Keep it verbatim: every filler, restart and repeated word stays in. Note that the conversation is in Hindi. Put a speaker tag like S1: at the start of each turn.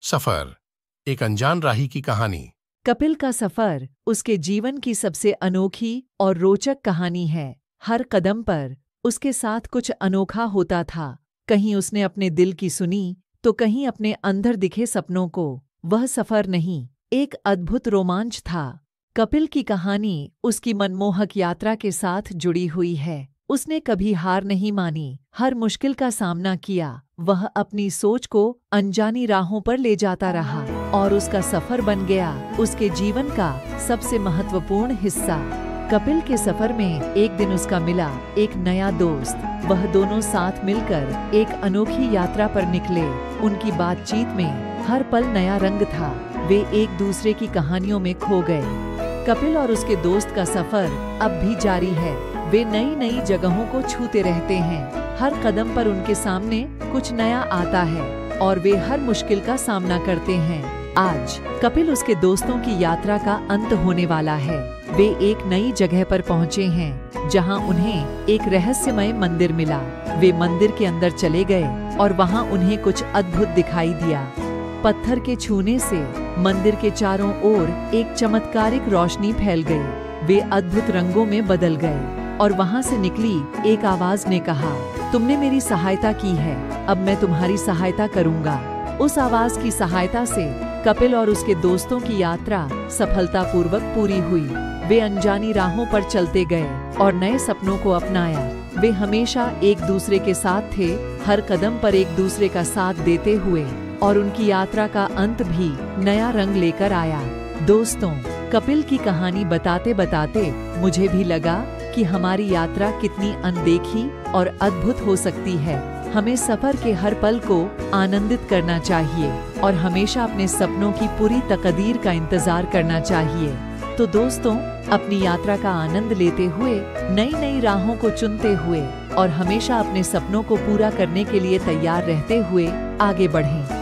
S1: सफर, एक अनजान राही की कहानी।
S2: कपिल का सफर उसके जीवन की सबसे अनोखी और रोचक कहानी है। हर कदम पर उसके साथ कुछ अनोखा होता था। कहीं उसने अपने दिल की सुनी तो कहीं अपने अंदर दिखे सपनों को। वह सफर नहीं, एक अद्भुत रोमांच था। कपिल की कहानी उसकी मनमोहक यात्रा के साथ जुड़ी हुई है। उसने कभी हार नहीं मानी, हर मुश्किल का सामना किया। वह अपनी सोच को अनजानी राहों पर ले जाता रहा और उसका सफर बन गया उसके जीवन का सबसे महत्वपूर्ण हिस्सा। कपिल के सफर में एक दिन उसका मिला एक नया दोस्त। वह दोनों साथ मिलकर एक अनोखी यात्रा पर निकले। उनकी बातचीत में हर पल नया रंग था। वे एक दूसरे की कहानियों में खो गए। कपिल और उसके दोस्त का सफर अब भी जारी है। वे नई नई जगहों को छूते रहते हैं। हर कदम पर उनके सामने कुछ नया आता है और वे हर मुश्किल का सामना करते हैं। आज कपिल उसके दोस्तों की यात्रा का अंत होने वाला है। वे एक नई जगह पर पहुंचे हैं जहां उन्हें एक रहस्यमय मंदिर मिला। वे मंदिर के अंदर चले गए और वहां उन्हें कुछ अद्भुत दिखाई दिया। पत्थर के छूने से मंदिर के चारों ओर एक चमत्कारिक रोशनी फैल गई। वे अद्भुत रंगों में बदल गए और वहां से निकली एक आवाज ने कहा, तुमने मेरी सहायता की है, अब मैं तुम्हारी सहायता करूंगा। उस आवाज की सहायता से कपिल और उसके दोस्तों की यात्रा सफलतापूर्वक पूरी हुई। वे अनजानी राहों पर चलते गए और नए सपनों को अपनाया। वे हमेशा एक दूसरे के साथ थे, हर कदम पर एक दूसरे का साथ देते हुए, और उनकी यात्रा का अंत भी नया रंग लेकर आया। दोस्तों, कपिल की कहानी बताते बताते मुझे भी लगा कि हमारी यात्रा कितनी अनदेखी और अद्भुत हो सकती है। हमें सफर के हर पल को आनंदित करना चाहिए और हमेशा अपने सपनों की पूरी तकदीर का इंतजार करना चाहिए। तो दोस्तों, अपनी यात्रा का आनंद लेते हुए, नई नई राहों को चुनते हुए और हमेशा अपने सपनों को पूरा करने के लिए तैयार रहते हुए आगे बढ़ें।